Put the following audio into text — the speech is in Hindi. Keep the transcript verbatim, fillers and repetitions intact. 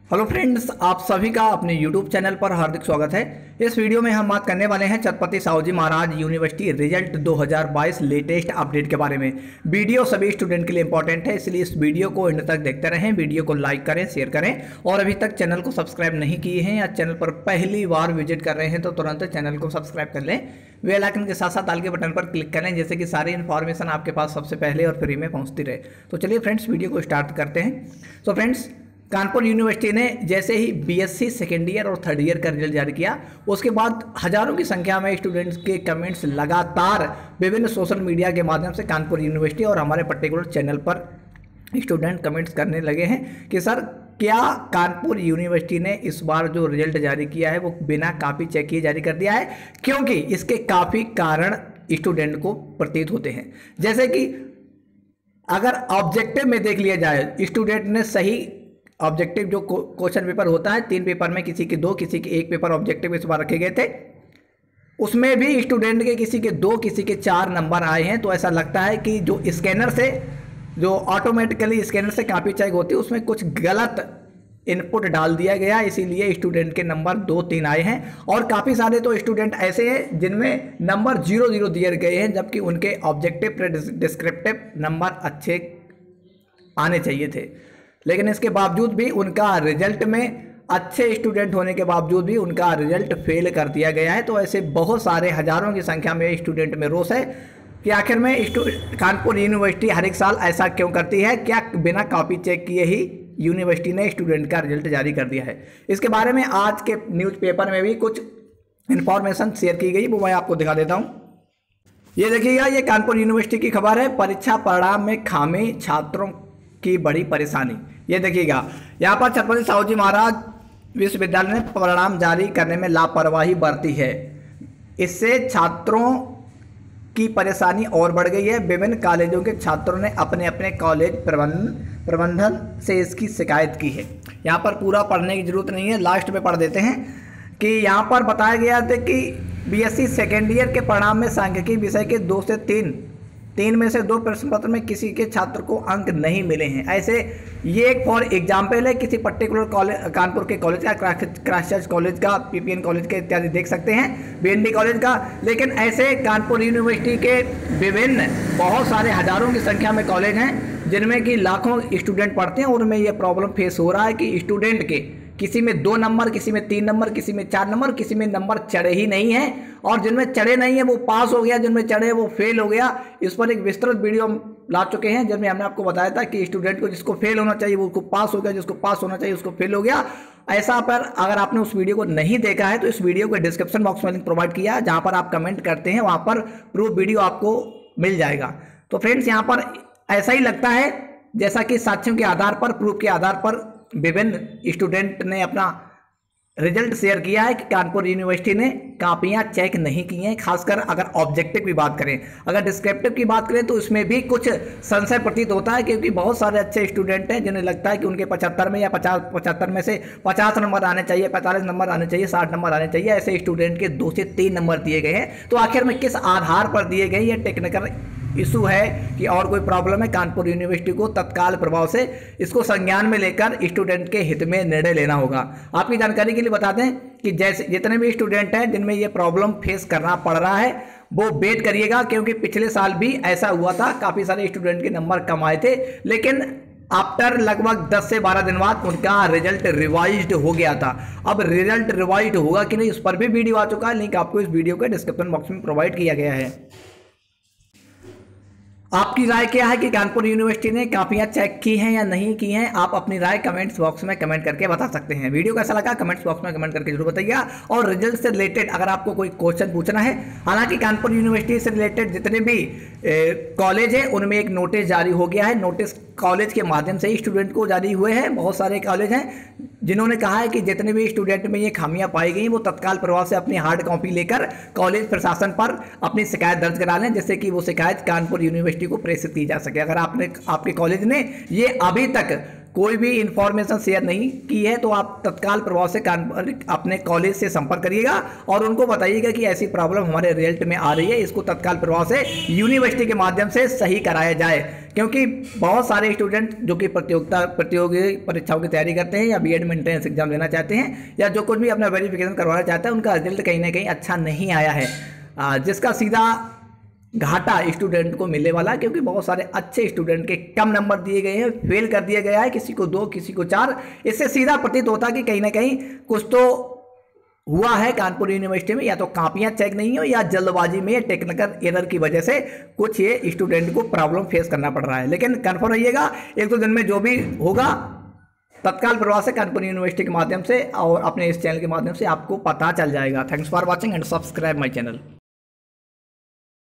हेलो फ्रेंड्स, आप सभी का अपने यूट्यूब चैनल पर हार्दिक स्वागत है। इस वीडियो में हम बात करने वाले हैं छत्रपति साहूजी महाराज यूनिवर्सिटी रिजल्ट दो हज़ार बाईस लेटेस्ट अपडेट के बारे में। वीडियो सभी स्टूडेंट के लिए इंपॉर्टेंट है, इसलिए इस वीडियो को एंड तक देखते रहें। वीडियो को लाइक करें, शेयर करें और अभी तक चैनल को सब्सक्राइब नहीं किए हैं या चैनल पर पहली बार विजिट कर रहे हैं तो तुरंत चैनल को सब्सक्राइब कर लें। बेल आइकन के साथ साथ आल के बटन पर क्लिक करें, जैसे कि सारी इन्फॉर्मेशन आपके पास सबसे पहले और फ्री में पहुँचती रहे। तो चलिए फ्रेंड्स, वीडियो को स्टार्ट करते हैं। तो फ्रेंड्स, कानपुर यूनिवर्सिटी ने जैसे ही बीएससी सेकेंड ईयर और थर्ड ईयर का रिजल्ट जारी किया, उसके बाद हजारों की संख्या में स्टूडेंट्स के कमेंट्स लगातार विभिन्न सोशल मीडिया के माध्यम से कानपुर यूनिवर्सिटी और हमारे पर्टिकुलर चैनल पर स्टूडेंट कमेंट्स करने लगे हैं कि सर, क्या कानपुर यूनिवर्सिटी ने इस बार जो रिजल्ट जारी किया है वो बिना कॉपी चेक किए जारी कर दिया है, क्योंकि इसके काफ़ी कारण स्टूडेंट को प्रतीत होते हैं। जैसे कि अगर ऑब्जेक्टिव में देख लिया जाए, स्टूडेंट ने सही ऑब्जेक्टिव जो क्वेश्चन पेपर होता है, तीन पेपर में किसी के दो, किसी के एक पेपर ऑब्जेक्टिव इस बार रखे गए थे, उसमें भी स्टूडेंट के किसी के दो, किसी के चार नंबर आए हैं। तो ऐसा लगता है कि जो स्कैनर से जो ऑटोमेटिकली स्कैनर से कॉपी चेक होती है उसमें कुछ गलत इनपुट डाल दिया गया, इसीलिए स्टूडेंट के नंबर दो तीन आए हैं। और काफ़ी सारे तो स्टूडेंट ऐसे हैं जिनमें नंबर जीरो जीरो दिए गए हैं, जबकि उनके ऑब्जेक्टिव डिस्क्रिप्टिव नंबर अच्छे आने चाहिए थे। लेकिन इसके बावजूद भी उनका रिजल्ट में अच्छे स्टूडेंट होने के बावजूद भी उनका रिजल्ट फेल कर दिया गया है। तो ऐसे बहुत सारे हजारों की संख्या में स्टूडेंट में रोष है कि आखिर में कानपुर यूनिवर्सिटी हर एक साल ऐसा क्यों करती है। क्या बिना कॉपी चेक किए ही यूनिवर्सिटी ने स्टूडेंट का रिजल्ट जारी कर दिया है? इसके बारे में आज के न्यूज़पेपर में भी कुछ इन्फॉर्मेशन शेयर की गई, वो मैं आपको दिखा देता हूँ। ये देखिएगा, ये कानपुर यूनिवर्सिटी की खबर है। परीक्षा परिणाम में खामी, छात्रों की बड़ी परेशानी। ये देखिएगा, यहाँ पर छत्रपति साहूजी महाराज विश्वविद्यालय ने परिणाम जारी करने में लापरवाही बरती है। इससे छात्रों की परेशानी और बढ़ गई है। विभिन्न कॉलेजों के छात्रों ने अपने अपने कॉलेज प्रबंधन प्रबंधन से इसकी शिकायत की है। यहाँ पर पूरा पढ़ने की जरूरत नहीं है, लास्ट में पढ़ देते हैं कि यहाँ पर बताया गया था कि बीएससी सेकेंड ईयर के परिणाम में सांख्यिकी विषय के दो से तीन तीन में से दो प्रश्न पत्र में किसी के छात्र को अंक नहीं मिले हैं। ऐसे ये एक फॉर एग्जाम्पल है किसी पर्टिकुलर कॉलेज, कानपुर के कॉलेज का, क्राइस्ट कॉलेज का, पीपीएन कॉलेज के इत्यादि देख सकते हैं, बीएनडी कॉलेज का। लेकिन ऐसे कानपुर यूनिवर्सिटी के विभिन्न बहुत सारे हजारों की संख्या में कॉलेज हैं जिनमें कि लाखों स्टूडेंट पढ़ते हैं और उनमें यह प्रॉब्लम फेस हो रहा है कि स्टूडेंट के किसी में दो नंबर, किसी में तीन नंबर, किसी में चार नंबर, किसी में नंबर चढ़े ही नहीं है, और जिनमें चढ़े नहीं है वो पास हो गया, जिनमें चढ़े वो फेल हो गया। इस पर एक विस्तृत वीडियो हम ला चुके हैं जिसमें हमने आपको बताया था कि स्टूडेंट को जिसको फेल होना चाहिए वो उसको पास हो गया, जिसको पास होना चाहिए उसको फेल हो गया। ऐसा पर अगर आपने उस वीडियो को नहीं देखा है तो इस वीडियो को डिस्क्रिप्शन बॉक्स में लिंक प्रोवाइड किया है, जहाँ पर आप कमेंट करते हैं वहाँ पर प्रूफ वीडियो आपको मिल जाएगा। तो फ्रेंड्स, यहाँ पर ऐसा ही लगता है जैसा कि साक्ष्यों के आधार पर, प्रूफ के आधार पर विभिन्न स्टूडेंट ने अपना रिजल्ट शेयर किया है कि कानपुर यूनिवर्सिटी ने कापियां चेक नहीं की हैं। खासकर अगर ऑब्जेक्टिव की बात करें, अगर डिस्क्रिप्टिव की बात करें तो इसमें भी कुछ संशय प्रतीत होता है, क्योंकि बहुत सारे अच्छे स्टूडेंट हैं जिन्हें लगता है कि उनके पचहत्तर में या पचास पचहत्तर में से पचास नंबर आने चाहिए, पैंतालीस नंबर आने चाहिए, साठ नंबर आने चाहिए। ऐसे स्टूडेंट के दो से तीन नंबर दिए गए हैं। तो आखिर में किस आधार पर दिए गए? ये टेक्निकल इशू है कि और कोई प्रॉब्लम है? कानपुर यूनिवर्सिटी को तत्काल प्रभाव से इसको संज्ञान में लेकर स्टूडेंट के हित में निर्णय लेना होगा। आपकी जानकारी के लिए बता दें कि जैसे जितने भी स्टूडेंट हैं जिनमें ये प्रॉब्लम फेस करना पड़ रहा है वो वेट करिएगा, क्योंकि पिछले साल भी ऐसा हुआ था। काफ़ी सारे स्टूडेंट के नंबर कम आए थे, लेकिन आफ्टर लगभग दस से बारह दिन बाद उनका रिजल्ट रिवाइज्ड हो गया था। अब रिजल्ट रिवाइज्ड होगा कि नहीं, उस पर भी वीडियो आ चुका है, लिंक आपको इस वीडियो के डिस्क्रिप्शन बॉक्स में प्रोवाइड किया गया है। आपकी राय क्या है कि कानपुर यूनिवर्सिटी ने कापियां चेक की हैं या नहीं की हैं? आप अपनी राय कमेंट्स बॉक्स में कमेंट करके बता सकते हैं। वीडियो कैसा लगा कमेंट्स बॉक्स में कमेंट करके जरूर बताइएगा। और रिजल्ट से रिलेटेड अगर आपको कोई क्वेश्चन पूछना है, हालांकि कानपुर यूनिवर्सिटी से रिलेटेड जितने भी कॉलेज हैं उनमें एक नोटिस जारी हो गया है। नोटिस कॉलेज के माध्यम से ही स्टूडेंट को जारी हुए हैं। बहुत सारे कॉलेज हैं जिन्होंने कहा है कि जितने भी स्टूडेंट में ये खामियां पाई गई वो तत्काल प्रभाव से अपनी हार्ड कॉपी लेकर कॉलेज प्रशासन पर अपनी शिकायत दर्ज करा लें, जिससे कि वो शिकायत कानपुर यूनिवर्सिटी को प्रेषित की जा सके। अगर आपने आपके कॉलेज ने ये अभी तक कोई भी इंफॉर्मेशन शेयर नहीं की है तो आप तत्काल प्रभाव से अपने कॉलेज से संपर्क करिएगा और उनको बताइएगा कि ऐसी प्रॉब्लम हमारे रिजल्ट में आ रही है, इसको तत्काल प्रभाव से यूनिवर्सिटी के माध्यम से सही कराया जाए। क्योंकि बहुत सारे स्टूडेंट जो कि प्रतियोगिता प्रतियोगी परीक्षाओं की तैयारी करते हैं या बीएड में एंट्रेंस एग्जाम देना चाहते हैं या जो कुछ भी अपना वेरिफिकेशन करवाना चाहते हैं, उनका रिजल्ट कहीं ना कहीं अच्छा नहीं आया है, जिसका सीधा घाटा स्टूडेंट को मिलने वाला है। क्योंकि बहुत सारे अच्छे स्टूडेंट के कम नंबर दिए गए हैं, फेल कर दिया गया है, किसी को दो किसी को चार। इससे सीधा प्रतीत होता है कि कहीं ना कहीं कुछ तो हुआ है कानपुर यूनिवर्सिटी में, या तो कापियां चेक नहीं हो या जल्दबाजी में या टेक्निकल एरर की वजह से कुछ ये स्टूडेंट को प्रॉब्लम फेस करना पड़ रहा है। लेकिन कन्फर्म रहिएगा, एक दो दिन में जो भी होगा तत्काल प्रभाव से कानपुर यूनिवर्सिटी के माध्यम से और अपने इस चैनल के माध्यम से आपको पता चल जाएगा। Thanks for watching and subscribe my channel.